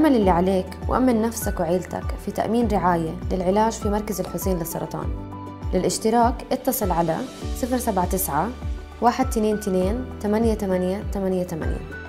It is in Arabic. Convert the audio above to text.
اعمل اللي عليك وأمن نفسك وعيلتك في تأمين رعاية للعلاج في مركز الحسين للسرطان. للاشتراك اتصل على 079 122 8888.